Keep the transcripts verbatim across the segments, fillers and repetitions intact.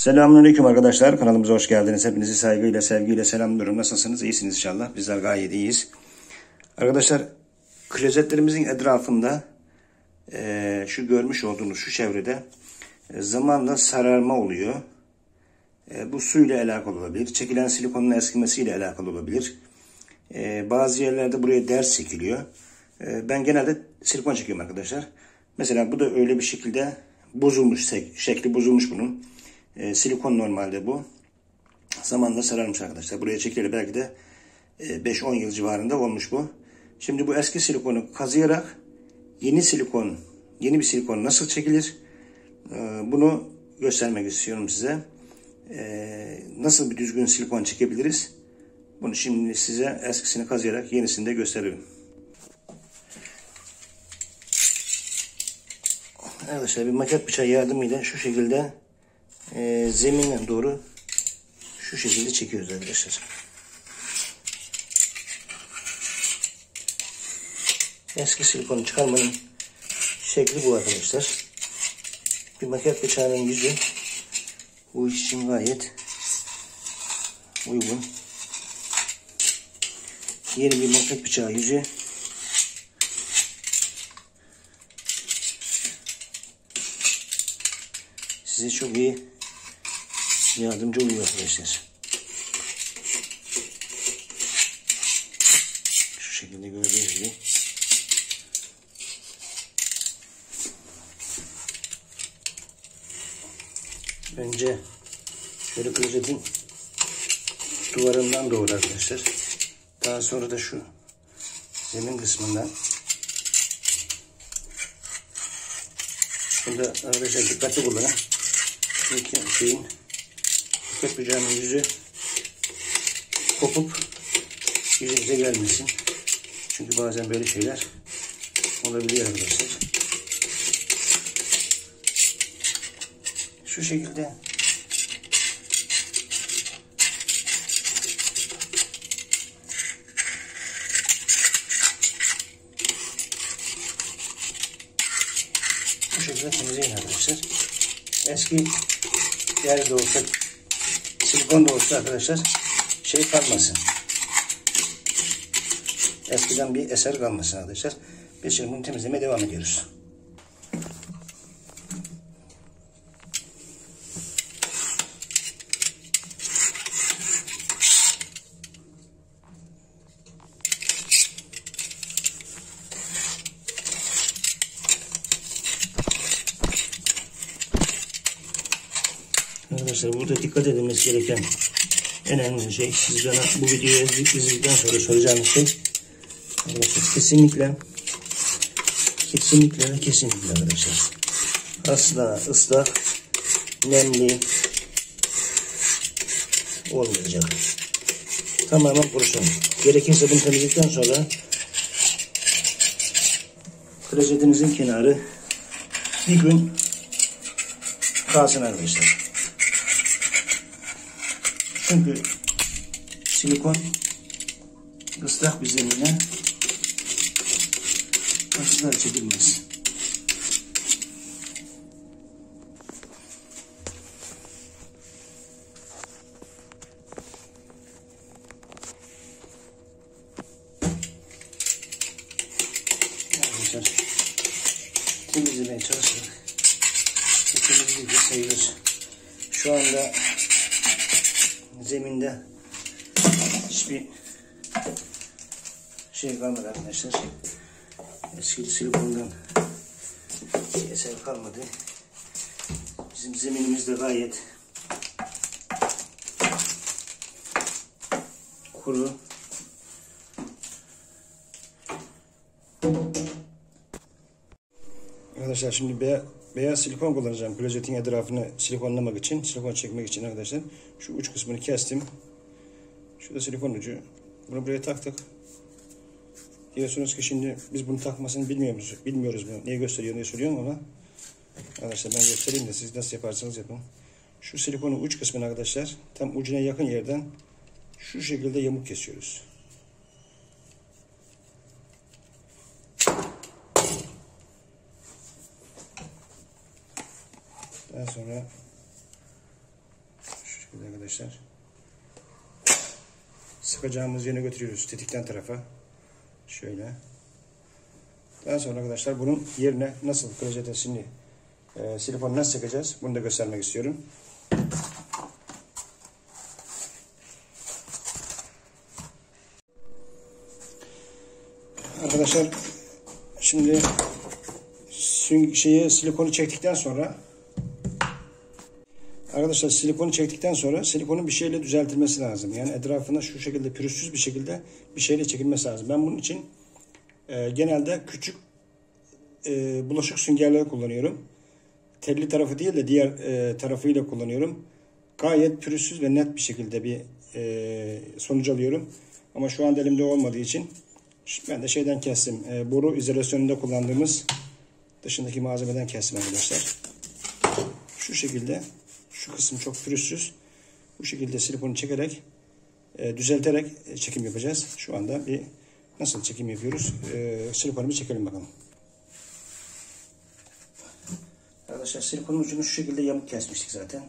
Selamünaleyküm arkadaşlar. Kanalımıza hoş geldiniz. Hepinizi saygıyla, sevgiyle selamlıyorum. Nasılsınız? İyisiniz inşallah. Bizler gayet iyiyiz. Arkadaşlar, klozetlerimizin etrafında e, şu görmüş olduğunuz şu çevrede e, zamanla sararma oluyor. E, bu suyla alakalı olabilir. Çekilen silikonun eskimesiyle alakalı olabilir. E, bazı yerlerde buraya ders çekiliyor. E, ben genelde silikon çekiyorum arkadaşlar. Mesela bu da öyle bir şekilde bozulmuş. Şekli bozulmuş bunun. E, silikon normalde bu. Zamanla sararmış arkadaşlar. Buraya çekileli belki de beş on yıl civarında olmuş bu. Şimdi bu eski silikonu kazıyarak yeni silikon, yeni bir silikon nasıl çekilir? E, bunu göstermek istiyorum size. E, nasıl bir düzgün silikon çekebiliriz? Bunu şimdi size eskisini kazıyarak yenisini de gösteriyorum. Arkadaşlar bir maket bıçağı yardımıyla şu şekilde e, zeminle doğru şu şekilde çekiyoruz arkadaşlar. Eski silikonu çıkarmanın şekli bu arkadaşlar. Bir maket bıçağının yüzü bu iş için gayet uygun. Yeni bir maket bıçağı yüzü size çok iyi yardımcı oluyor arkadaşlar. Şu şekilde gördüğünüz gibi. Önce şöyle klozetin duvarından doğru arkadaşlar. Daha sonra da şu zemin kısmından. Bunda arkadaşlar dikkatli kullanın. Çünkü şeyin maket bıçağının yüzü kopup yüzümüze gelmesin. Çünkü bazen böyle şeyler olabiliyor arkadaşlar. Şu şekilde bu şekilde temizleyin arkadaşlar. Eski yer de olsa, silikon da olsa arkadaşlar şey kalmasın. Eskiden bir eser kalmasın arkadaşlar. Biz şimdi bunu temizlemeye devam ediyoruz. Arkadaşlar burada dikkat edilmesi gereken en önemli şey, siz bana bu videoyu izledikten sonra soracağınız şey arkadaşlar, kesinlikle kesinlikle kesinlikle arkadaşlar asla ıslak, nemli olmayacak. Tamamen kurusun. Gerekirse bunu temizledikten sonra klozetinizin kenarı bir gün kalsın arkadaşlar. Çünkü silikon ıslak bir zemine asla çekilmez. Arkadaşlar temizlemeye çalışarak temizlikle sayılır. Şu anda zeminde hiçbir şey kalmadı arkadaşlar. Eski silikondan bir eser kalmadı. Bizim zeminimiz de gayet kuru. Arkadaşlar şimdi beyaz, beyaz silikon kullanacağım. Klozetin etrafını silikonlamak için, silikon çekmek için arkadaşlar. Şu uç kısmını kestim. Şurada silikon ucu. Bunu buraya taktık. Diyorsunuz ki şimdi biz bunu takmasını bilmiyoruz. Bilmiyoruz bunu. Niye gösteriyor, niye söylüyorum ama arkadaşlar ben göstereyim de siz nasıl yaparsanız yapın. Şu silikonun uç kısmını arkadaşlar tam ucuna yakın yerden şu şekilde yamuk kesiyoruz. Daha sonra Şöyle arkadaşlar. Sıkacağımız yerine götürüyoruz tetikten tarafa. Şöyle. Daha sonra arkadaşlar bunun yerine nasıl klozetesini e, silikonu nasıl çekeceğiz bunu da göstermek istiyorum. Arkadaşlar şimdi şeyi silikonu çektikten sonra Arkadaşlar silikonu çektikten sonra silikonun bir şeyle düzeltilmesi lazım. Yani etrafına şu şekilde pürüzsüz bir şekilde bir şeyle çekilmesi lazım. Ben bunun için e, genelde küçük e, bulaşık süngerleri kullanıyorum. Telli tarafı değil de diğer e, tarafıyla kullanıyorum. Gayet pürüzsüz ve net bir şekilde bir e, sonuç alıyorum. Ama şu anda elimde olmadığı için ben de şeyden kestim. E, boru izolasyonunda kullandığımız dışındaki malzemeden kestim arkadaşlar. Şu şekilde. Şu kısım çok pürüzsüz. Bu şekilde silikonu çekerek, e, düzelterek e, çekim yapacağız. Şu anda bir nasıl çekim yapıyoruz? E, silikonu bir çekelim bakalım. Arkadaşlar silikonun ucunu şu şekilde yamuk kesmiştik zaten.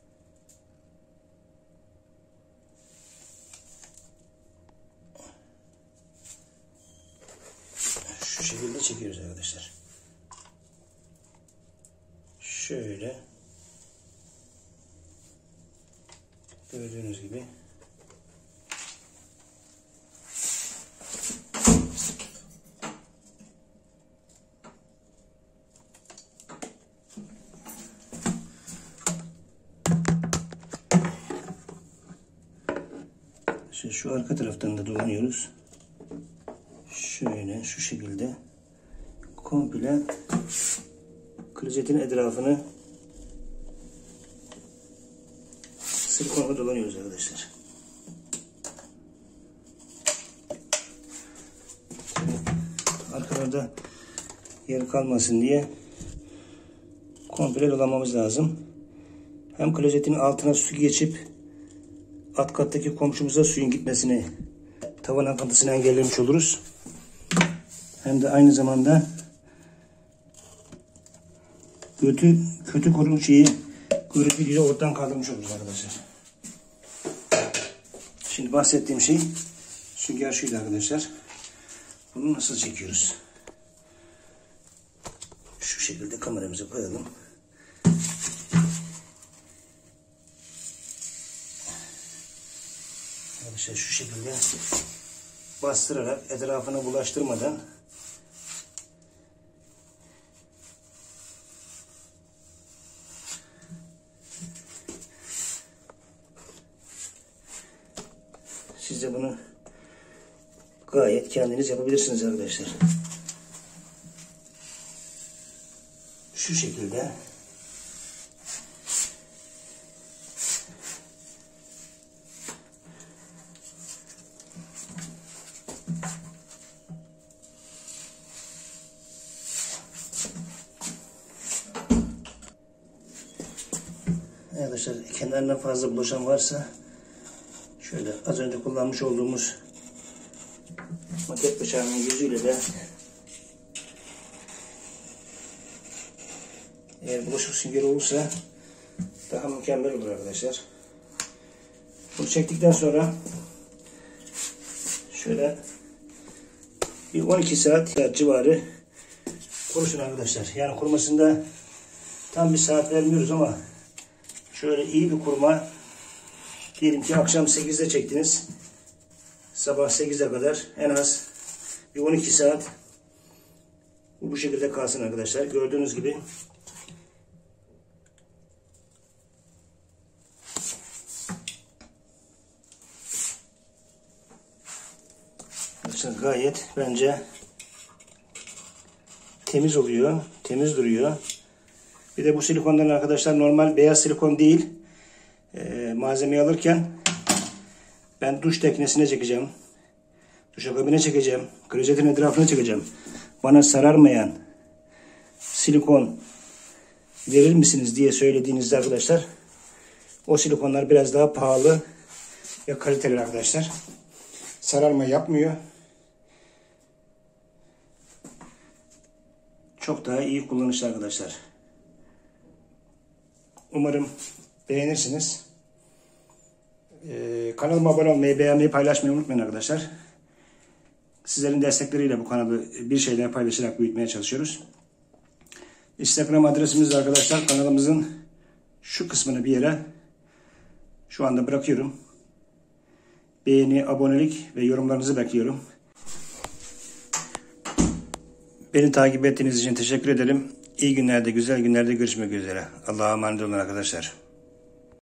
Şu şekilde çekiyoruz arkadaşlar. Şöyle. Gördüğünüz gibi. Şimdi şu arka taraftan da dolanıyoruz. Şöyle şu şekilde komple klozetin etrafını silikonla dolanıyoruz arkadaşlar. Arkalarda yer kalmasın diye komple dolamamız lazım. Hem klozetin altına su geçip alt kattaki komşumuza suyun gitmesini, tavan akıntısını engellemiş oluruz. Hem de aynı zamanda kötü kötü korunmuş şeyi görüntüyü ortadan kaldırmış oluruz arkadaşlar. Şimdi bahsettiğim şey sünger şuydu arkadaşlar. Bunu nasıl çekiyoruz? Şu şekilde kameramızı koyalım. Arkadaşlar şu şekilde bastırarak etrafına bulaştırmadan siz de bunu gayet kendiniz yapabilirsiniz arkadaşlar. Şu şekilde arkadaşlar kenarına fazla bulaşan varsa şöyle az önce kullanmış olduğumuz maket bıçağının yüzüyle de eğer bulaşık süngeri olursa daha mükemmel olur arkadaşlar. Bunu çektikten sonra şöyle bir on iki saat civarı kurusun arkadaşlar. Yani kurumasında tam bir saat vermiyoruz ama şöyle iyi bir kuruma, diyelim ki akşam sekizde çektiniz. Sabah sekize kadar en az bir on iki saat bu şekilde kalsın arkadaşlar. Gördüğünüz gibi gayet bence temiz oluyor. Temiz duruyor. Bir de bu silikondan arkadaşlar normal beyaz silikon değil. Ee, malzemeyi alırken ben duş teknesine çekeceğim. Duşakabine çekeceğim. Klozetin etrafına çekeceğim. Bana sararmayan silikon verir misiniz diye söylediğinizde arkadaşlar o silikonlar biraz daha pahalı ve kaliteli arkadaşlar. Sararma yapmıyor. Çok daha iyi kullanışlı arkadaşlar. Umarım beğenirsiniz. Ee, kanalıma abone olmayı, beğenmeyi, paylaşmayı unutmayın arkadaşlar. Sizlerin destekleriyle bu kanalı bir şeyler paylaşarak büyütmeye çalışıyoruz. Instagram adresimiz arkadaşlar, kanalımızın şu kısmını bir yere şu anda bırakıyorum. Beğeni, abonelik ve yorumlarınızı bekliyorum. Beni takip ettiğiniz için teşekkür ederim. İyi günlerde, güzel günlerde görüşmek üzere. Allah'a emanet olun arkadaşlar.